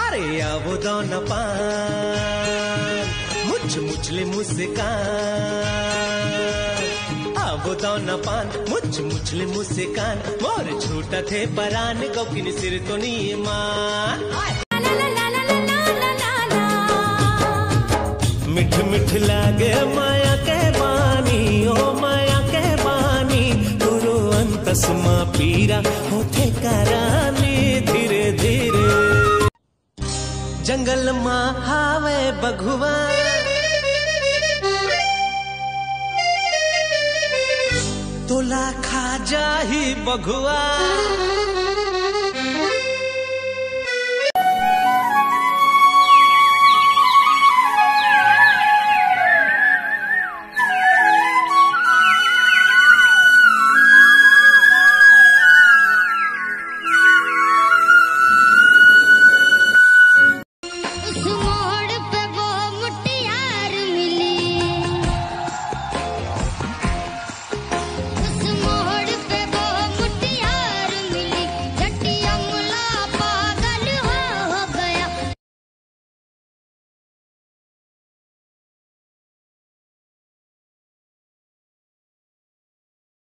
अरे आवो दोन पान मुछ मुछले मुस्कान, आवो दोन पान मुछ मुछले मुस्कान, मोर झूठा थे परान गौकिन सिर तो नहीं मान। मिठ मिठ लागे माया के बानी, ओ माया के बानी, तुरु अंतसमा पीरा होते करानी धीरे धीरे। जंगल मां हावे बघुआ, तोला खा जाही बघुआ।